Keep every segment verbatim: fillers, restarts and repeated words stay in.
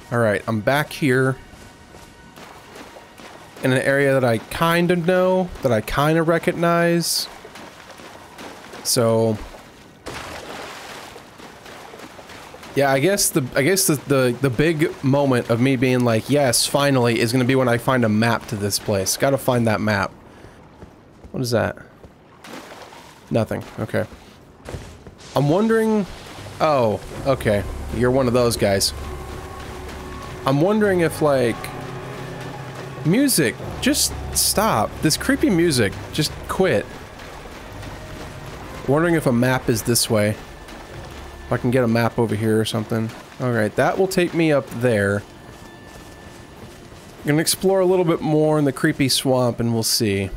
Alright, I'm back here in an area that I kind of know, that I kind of recognize. So yeah, I guess the I guess the, the the big moment of me being like, yes, finally, is gonna be when I find a map to this place. Gotta find that map. What is that? Nothing. Okay. I'm wondering. Oh, okay. You're one of those guys. I'm wondering if, like, music, just stop. This creepy music, just quit. Wondering if a map is this way. If I can get a map over here or something. Alright, that will take me up there. I'm gonna explore a little bit more in the creepy swamp and we'll see.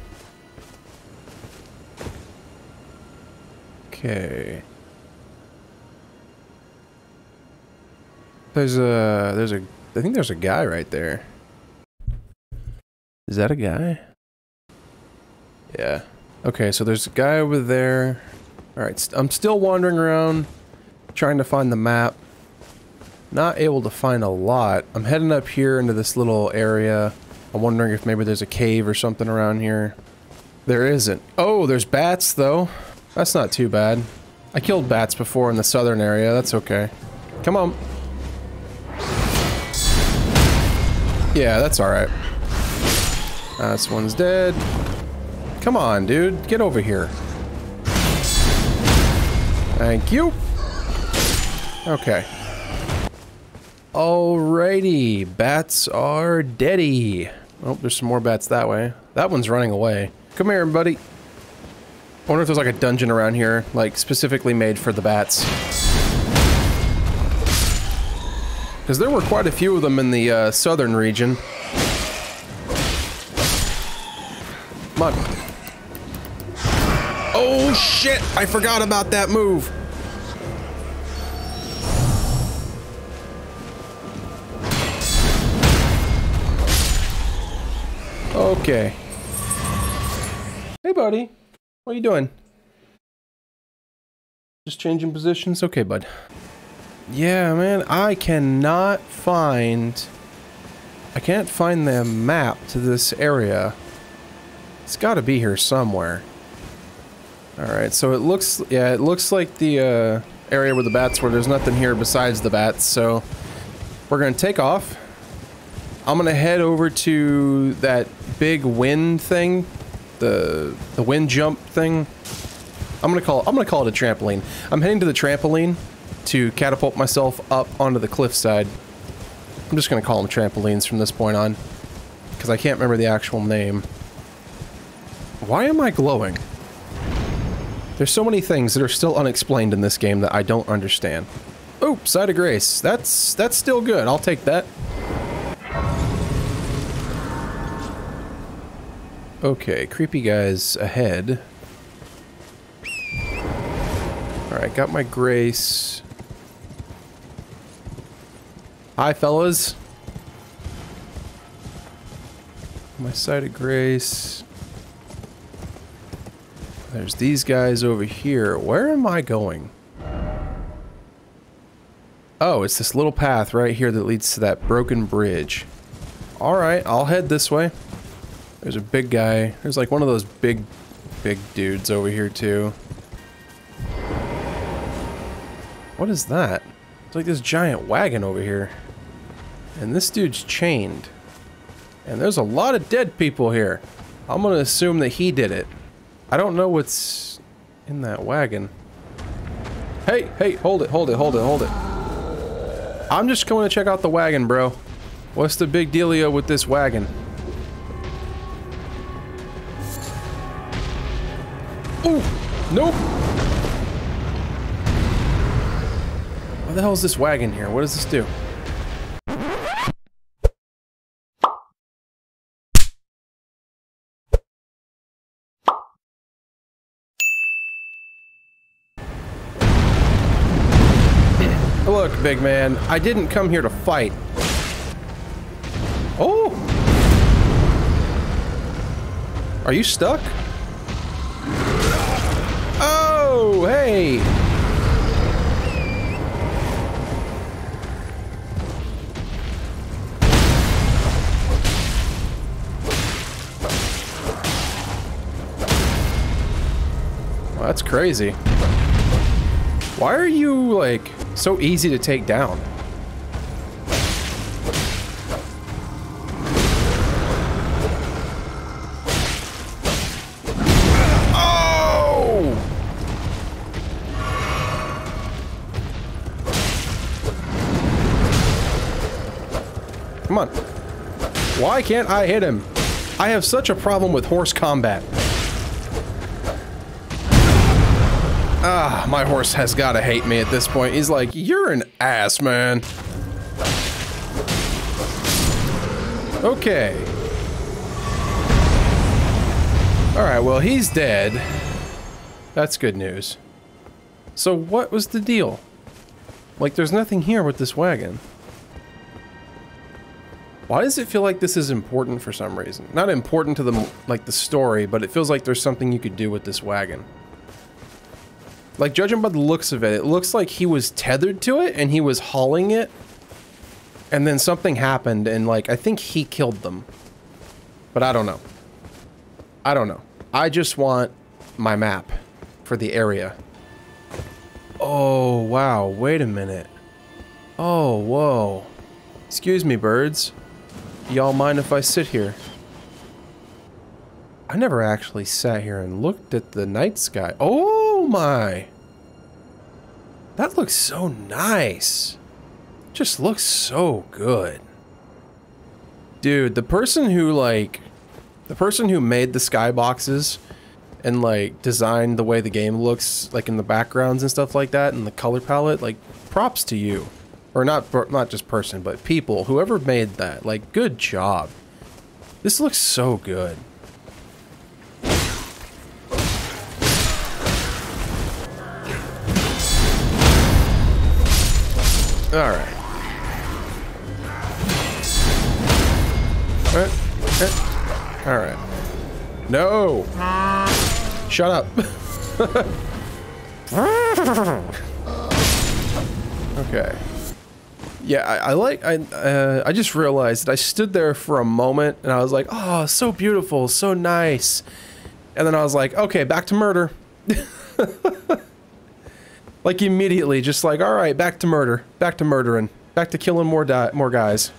Okay. There's a, there's a, I think there's a guy right there. Is that a guy? Yeah. Okay, so there's a guy over there. Alright, I'm still wandering around, trying to find the map. Not able to find a lot. I'm heading up here into this little area. I'm wondering if maybe there's a cave or something around here. There isn't. Oh, there's bats, though. That's not too bad. I killed bats before in the southern area. That's okay. Come on. Yeah, that's alright. Uh, this one's dead. Come on, dude. Get over here. Thank you. Okay. Alrighty. Bats are deady. Oh, there's some more bats that way. That one's running away. Come here, buddy. I wonder if there's like a dungeon around here, like specifically made for the bats. Because there were quite a few of them in the uh, southern region. Come on. Oh shit! I forgot about that move! Okay. Hey buddy. What are you doing? Just changing positions? Okay, bud. Yeah, man, I cannot find... I can't find the map to this area. It's gotta be here somewhere. Alright, so it looks... Yeah, it looks like the uh, area where the bats were. There's nothing here besides the bats, so... We're gonna take off. I'm gonna head over to that big wind thing. The, the wind jump thing. I'm gonna call I'm gonna call it a trampoline. I'm heading to the trampoline to catapult myself up onto the cliffside. I'm just gonna call them trampolines from this point on, because I can't remember the actual name. Why am I glowing? There's so many things that are still unexplained in this game that I don't understand. Oh, Side of Grace. That's that's still good. I'll take that. Okay, creepy guys ahead. Alright, got my grace. Hi, fellas. My side of grace. There's these guys over here. Where am I going? Oh, it's this little path right here that leads to that broken bridge. Alright, I'll head this way. There's a big guy. There's like one of those big, big dudes over here too. What is that? It's like this giant wagon over here. And this dude's chained. And there's a lot of dead people here. I'm gonna assume that he did it. I don't know what's in that wagon. Hey, hey, hold it, hold it, hold it, hold it. I'm just going to check out the wagon, bro. What's the big dealio with this wagon? Ooh! Nope! What the hell is this wagon here? What does this do? Look, big man, I didn't come here to fight. Oh! Are you stuck? Oh, hey! That's crazy. Why are you, like, so easy to take down? Oh! Come on. Why can't I hit him? I have such a problem with horse combat. Ah, my horse has gotta hate me at this point. He's like, you're an ass, man. Okay. Alright, well, he's dead. That's good news. So what was the deal? Like, there's nothing here with this wagon. Why does it feel like this is important for some reason? Not important to the, like, the story, but it feels like there's something you could do with this wagon. Like, judging by the looks of it, it looks like he was tethered to it and he was hauling it. And then something happened and, like, I think he killed them. But I don't know. I don't know. I just want my map for the area. Oh, wow. Wait a minute. Oh, whoa. Excuse me, birds. Y'all mind if I sit here? I never actually sat here and looked at the night sky. Oh my! That looks so nice. Just looks so good. Dude, the person who like... The person who made the skyboxes and like designed the way the game looks like in the backgrounds and stuff like that and the color palette, like props to you. Or not, not just person, but people. Whoever made that. Like, good job. This looks so good. Alright. Alright. Alright. No! Shut up. Okay. Yeah, I, I like, I, uh, I just realized that I stood there for a moment and I was like, oh, so beautiful, so nice. And then I was like, okay, back to murder. Like immediately, just like, all right, back to murder, back to murdering, back to killing more di more guys.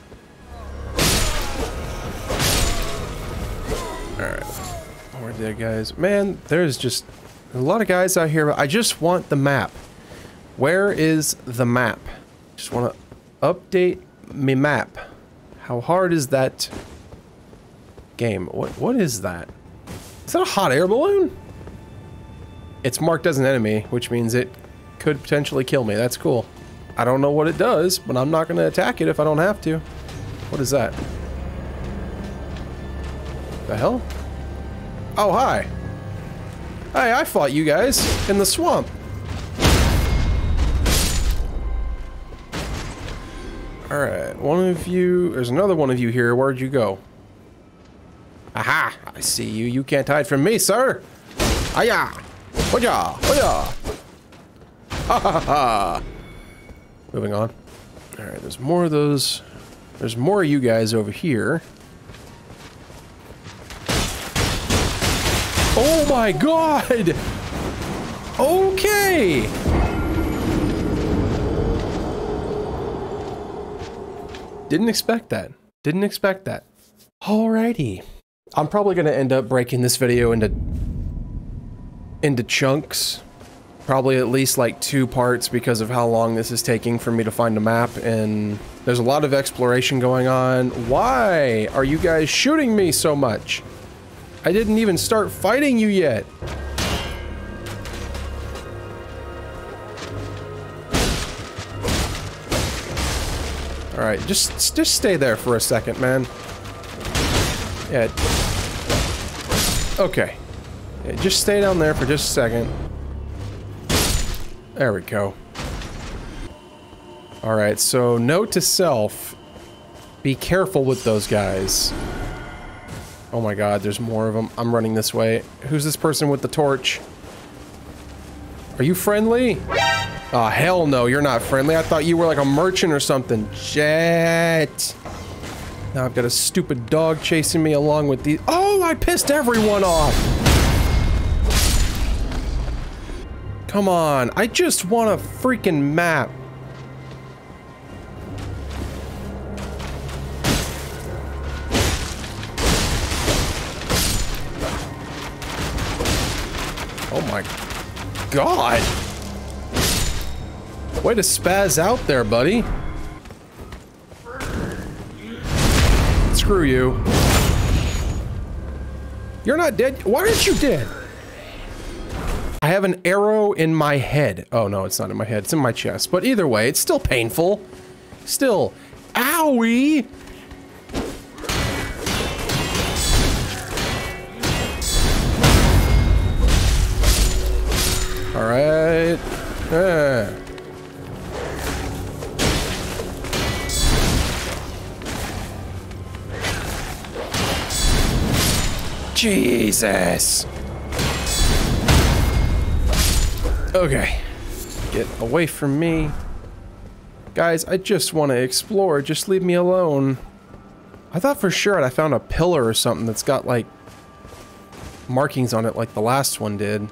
All right, more dead guys. Man, there's just a lot of guys out here. I just want the map. Where is the map? Just want to update me map. How hard is that game? What what is that? Is that a hot air balloon? It's marked as an enemy, which means it could potentially kill me. That's cool. I don't know what it does, but I'm not going to attack it if I don't have to. What is that? The hell? Oh, hi. Hey, I fought you guys in the swamp. Alright, one of you... There's another one of you here. Where'd you go? Aha! I see you. You can't hide from me, sir! Hiya! Hoya! Hoya! Ha ha ha! Moving on. Alright, there's more of those... There's more of you guys over here. Oh my god! Okay! Didn't expect that. Didn't expect that. Alrighty. I'm probably gonna end up breaking this video into into chunks. Probably at least like two parts because of how long this is taking for me to find a map, and there's a lot of exploration going on. Why are you guys shooting me so much? I didn't even start fighting you yet. Alright, just just stay there for a second, man. Yeah. Okay. Yeah, just stay down there for just a second. There we go. Alright, so note to self. Be careful with those guys. Oh my god, there's more of them. I'm running this way. Who's this person with the torch? Are you friendly? Oh, hell no, you're not friendly. I thought you were like a merchant or something. Shit. Now I've got a stupid dog chasing me along with these. Oh, I pissed everyone off. Come on, I just want a freaking map. Oh my god. Way to spaz out there, buddy. Screw you. You're not dead. Why aren't you dead? I have an arrow in my head. Oh no, it's not in my head. It's in my chest. But either way, it's still painful. Still. Owie! Alright. Uh. Jesus! Okay. Get away from me. Guys, I just want to explore. Just leave me alone. I thought for sure I found a pillar or something that's got, like, markings on it like the last one did.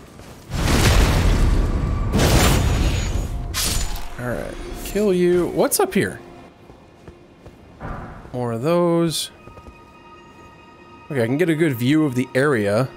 Alright. Kill you. What's up here? More of those. Okay, I can get a good view of the area.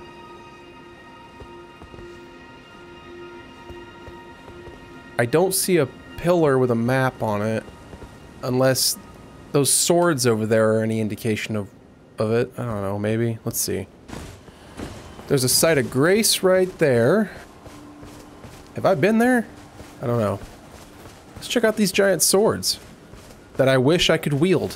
I don't see a pillar with a map on it, unless those swords over there are any indication of, of it. I don't know, maybe. Let's see. There's a site of grace right there. Have I been there? I don't know. Let's check out these giant swords that I wish I could wield.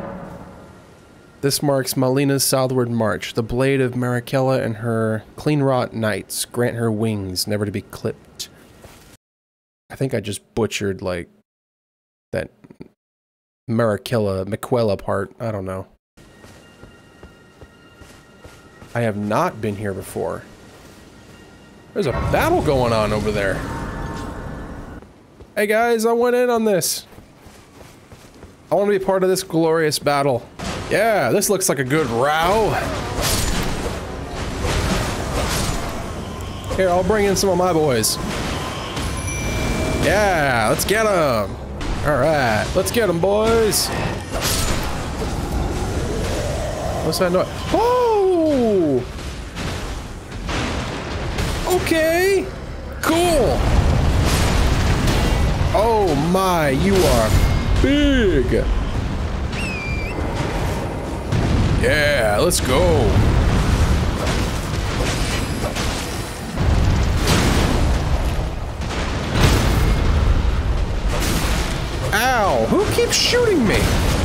This marks Malina's southward march. The blade of Marika and her clean-wrought knights grant her wings, never to be clipped. I think I just butchered, like, that Marika, Miquella part. I don't know. I have not been here before. There's a battle going on over there. Hey guys, I went in on this. I want to be part of this glorious battle. Yeah, this looks like a good row. Here, I'll bring in some of my boys. Yeah, let's get them. All right, let's get them, boys. What's that noise? Oh! Okay, cool. Oh my, you are big. Yeah, let's go. Ow, who keeps shooting me?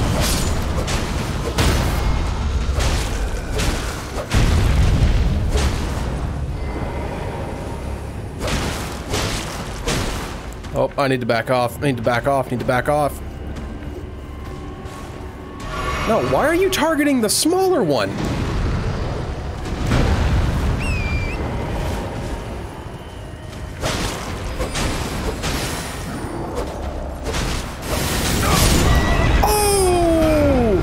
Oh, I need to back off. I need to back off. I need to back off. No, why are you targeting the smaller one? Oh!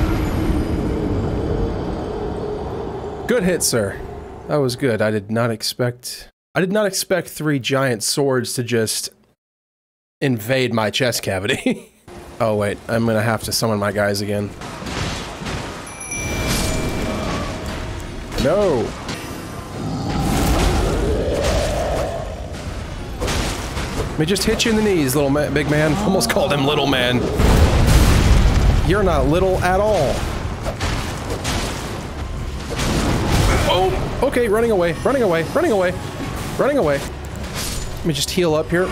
Good hit, sir. That was good. I did not expect... I did not expect three giant swords to just invade my chest cavity. Oh wait, I'm gonna have to summon my guys again. No! Let me just hit you in the knees, little ma- big man. Almost called him little man. You're not little at all. Oh! Okay, running away, running away, running away, running away. Let me just heal up here.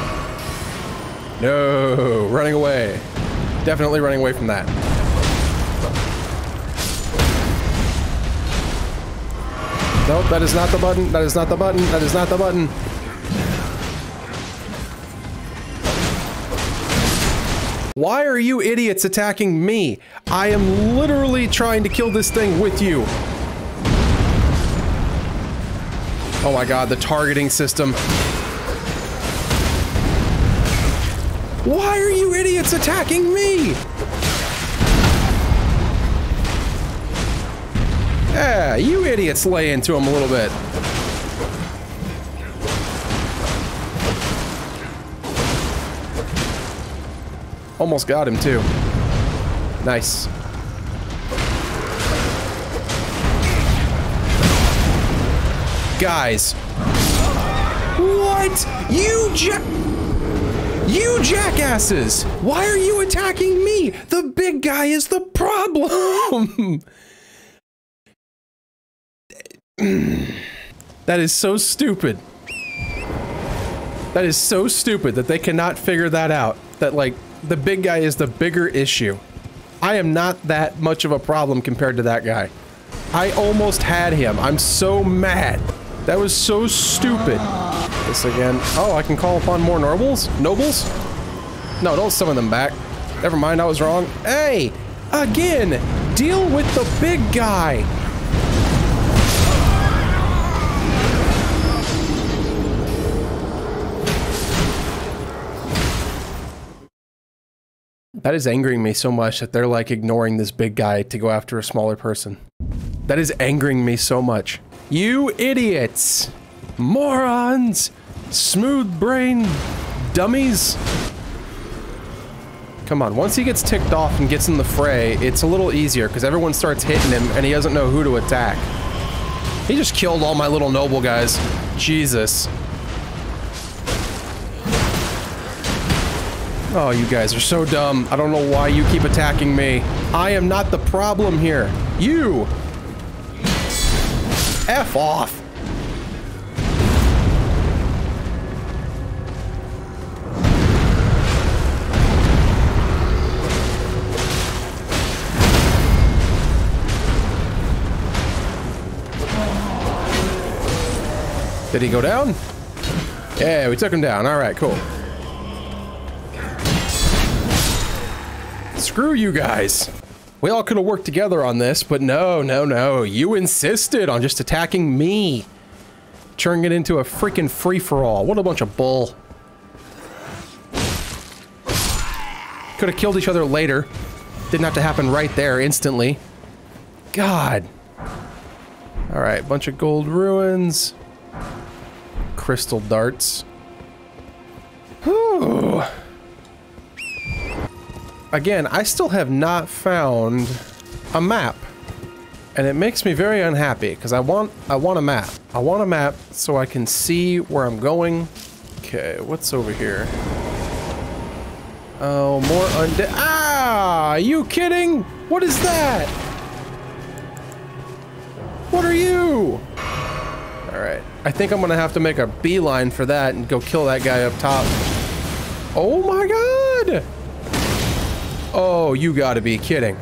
No! Running away. Definitely running away from that. Nope, that is not the button. That is not the button. That is not the button. Why are you idiots attacking me? I am literally trying to kill this thing with you. Oh my god, the targeting system. Why are you idiots attacking me? Yeah, you idiots lay into him a little bit. Almost got him, too. Nice. Guys. What? You ja- You jackasses! Why are you attacking me? The big guy is the problem! That is so stupid. That is so stupid that they cannot figure that out. That, like, the big guy is the bigger issue. I am not that much of a problem compared to that guy. I almost had him. I'm so mad. That was so stupid. This again. Oh, I can call upon more nobles? Nobles? No, don't summon them back. Never mind, I was wrong. Hey! Again! Deal with the big guy! That is angering me so much that they're like ignoring this big guy to go after a smaller person. That is angering me so much. You idiots! Morons! Smooth brain dummies! Come on, once he gets ticked off and gets in the fray, it's a little easier because everyone starts hitting him and he doesn't know who to attack. He just killed all my little noble guys. Jesus. Oh, you guys are so dumb. I don't know why you keep attacking me. I am not the problem here. You! F off! Did he go down? Yeah, we took him down. Alright, cool. Screw you guys. We all could have worked together on this, but no, no, no. You insisted on just attacking me. Turning it into a freaking free-for-all. What a bunch of bull. Could have killed each other later. Didn't have to happen right there, instantly. God. Alright, bunch of gold ruins. Crystal darts. Whew. Again, I still have not found a map. And it makes me very unhappy, because I want I want a map. I want a map so I can see where I'm going. Okay, what's over here? Oh, more undead. Ah! Are you kidding? What is that? What are you? Alright. I think I'm gonna have to make a beeline for that and go kill that guy up top. Oh my god! Oh, you gotta be kidding.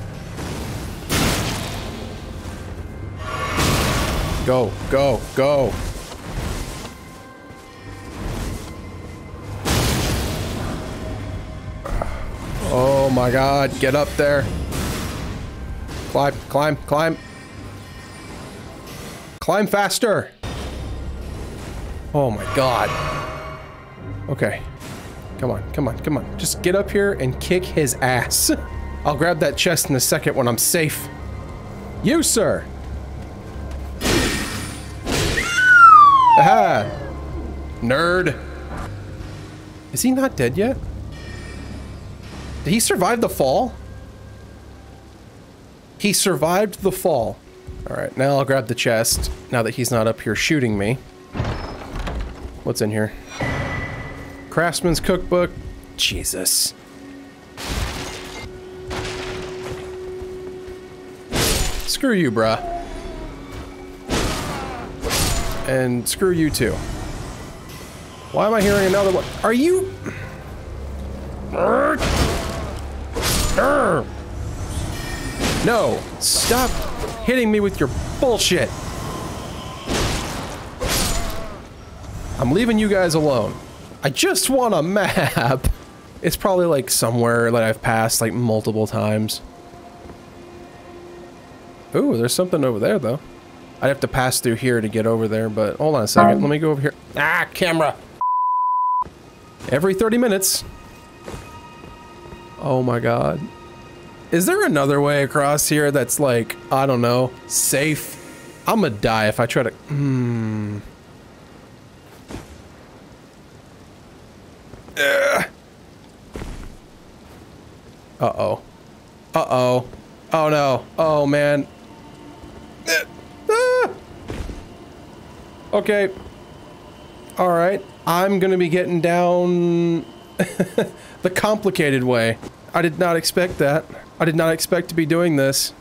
Go, go, go. Oh my god, get up there. Climb, climb, climb. Climb faster. Oh my god. Okay. Come on, come on, come on. Just get up here and kick his ass. I'll grab that chest in a second when I'm safe. You, sir! Aha! Nerd. Is he not dead yet? Did he survive the fall? He survived the fall. Alright, now I'll grab the chest, now that he's not up here shooting me. What's in here? Craftsman's cookbook. Jesus. Screw you, bruh. And screw you too. Why am I hearing another one? Are you... No, stop hitting me with your bullshit. I'm leaving you guys alone. I just want a map. It's probably like somewhere that I've passed like multiple times. Ooh, there's something over there though. I'd have to pass through here to get over there, but hold on a second. Let me go over here. Ah, camera. Every thirty minutes. Oh my god. Is there another way across here that's like, I don't know, safe? I'm gonna die if I try to... Hmm... Ugh. Uh-oh. Uh-oh. Oh no. Oh man. Ah! Okay. Alright. I'm gonna be getting down the complicated way. I did not expect that. I did not expect to be doing this.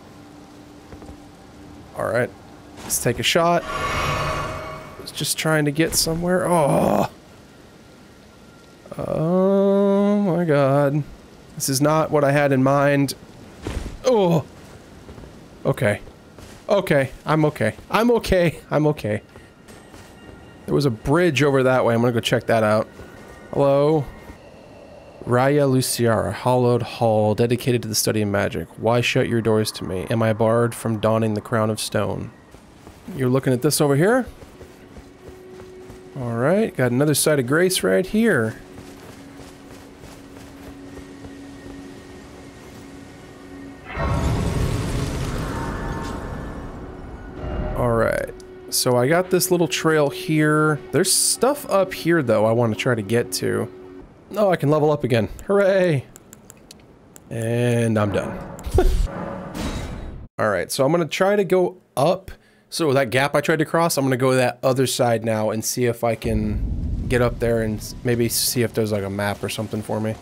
Alright. Let's take a shot. I was just trying to get somewhere. Oh. Oh my god. This is not what I had in mind. Oh. Okay. Okay. I'm okay. I'm okay. I'm okay. There was a bridge over that way. I'm gonna go check that out. Hello? Raya Luciara, hallowed hall, dedicated to the study of magic. Why shut your doors to me? Am I barred from donning the crown of stone? You're looking at this over here? Alright, got another site of grace right here. Alright, so I got this little trail here. There's stuff up here though I want to try to get to. Oh, I can level up again. Hooray! And I'm done. Alright, so I'm gonna try to go up. So that gap I tried to cross, I'm gonna go to that other side now and see if I can get up there and maybe see if there's like a map or something for me.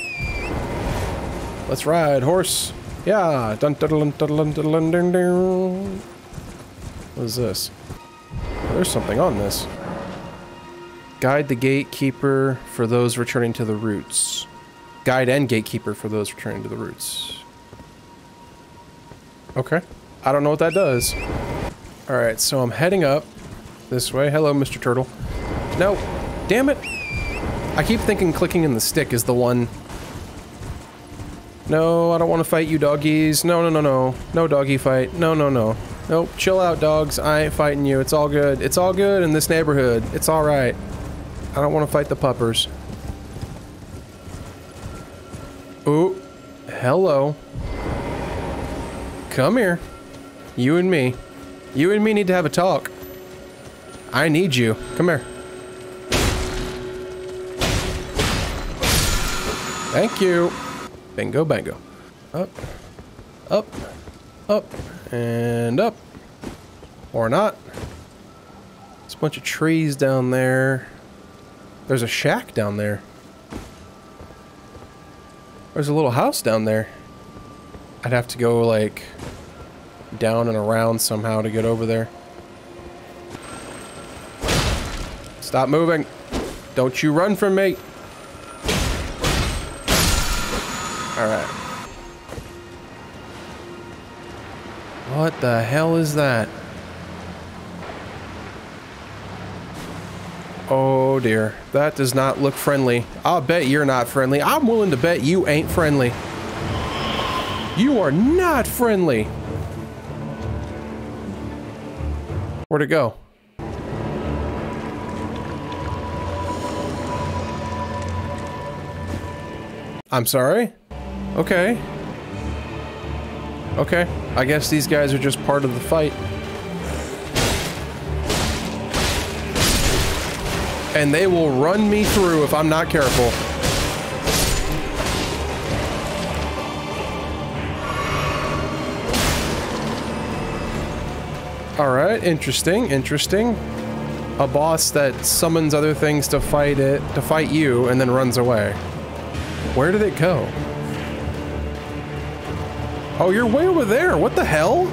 Let's ride, horse! Yeah! Dun dun dun dun dun dun dun dun. What is this? Oh, there's something on this. Guide the gatekeeper for those returning to the roots. Guide and gatekeeper for those returning to the roots. Okay. I don't know what that does. Alright, so I'm heading up this way. Hello, Mister Turtle. No. Damn it. I keep thinking clicking in the stick is the one. No, I don't want to fight you doggies. No, no, no, no. No doggy fight. No, no, no. Nope. Chill out, dogs. I ain't fighting you. It's all good. It's all good in this neighborhood. It's alright. I don't want to fight the puppers. Ooh. Hello. Come here. You and me. You and me need to have a talk. I need you. Come here. Thank you. Bingo, bango. Up. Up. Up. And up. Or not. There's a bunch of trees down there. There's a shack down there. There's a little house down there. I'd have to go, like, down and around somehow to get over there. Stop moving. Don't you run from me. Alright. What the hell is that? Oh dear, that does not look friendly. I'll bet you're not friendly. I'm willing to bet you ain't friendly. You are not friendly. Where'd it go? I'm sorry? Okay. Okay, I guess these guys are just part of the fight. And they will run me through if I'm not careful. Alright, interesting, interesting. A boss that summons other things to fight it, to fight you, and then runs away. Where did it go? Oh, you're way over there. What the hell?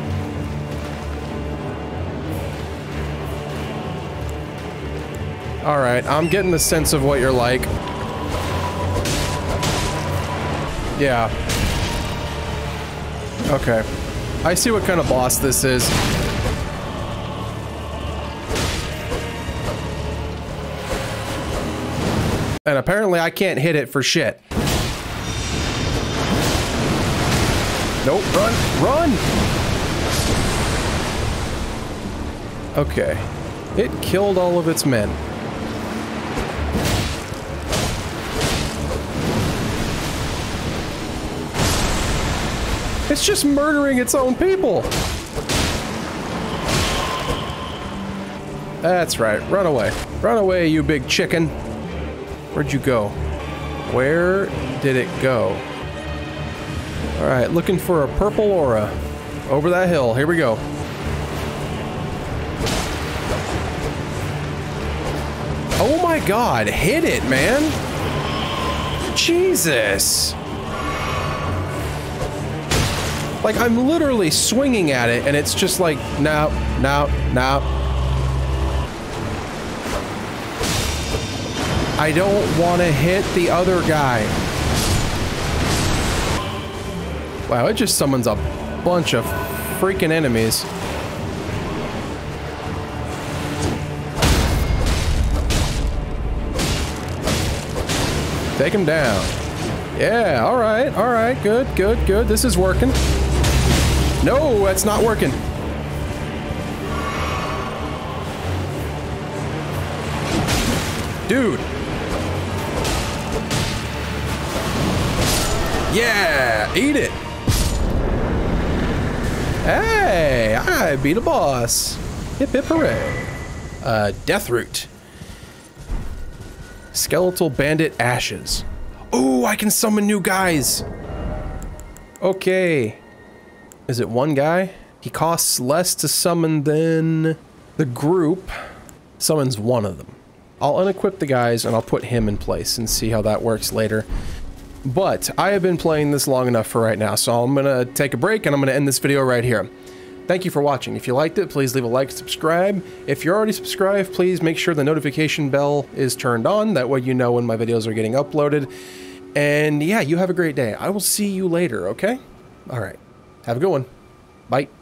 Alright, I'm getting the sense of what you're like. Yeah. Okay. I see what kind of boss this is. And apparently I can't hit it for shit. Nope, run, run! Okay. It killed all of its men. It's just murdering its own people! That's right, run away. Run away, you big chicken. Where'd you go? Where did it go? Alright, looking for a purple aura. Over that hill. Here we go. Oh my god, hit it, man! Jesus! Like, I'm literally swinging at it, and it's just like, no, no, no. I don't want to hit the other guy. Wow, it just summons a bunch of freaking enemies. Take him down. Yeah, alright, alright, good, good, good. This is working. No, that's not working. Dude. Yeah, eat it. Hey, I beat a boss. Hip hip hooray. Uh, Death Root. Skeletal Bandit Ashes. Ooh, I can summon new guys. Okay. Is it one guy? He costs less to summon than the group summons one of them. I'll unequip the guys and I'll put him in place and see how that works later. But I have been playing this long enough for right now, so I'm gonna take a break and I'm gonna end this video right here. Thank you for watching. If you liked it, please leave a like, subscribe. If you're already subscribed, please make sure the notification bell is turned on. That way you know when my videos are getting uploaded. And yeah, you have a great day. I will see you later, okay? All right. Have a good one. Bye.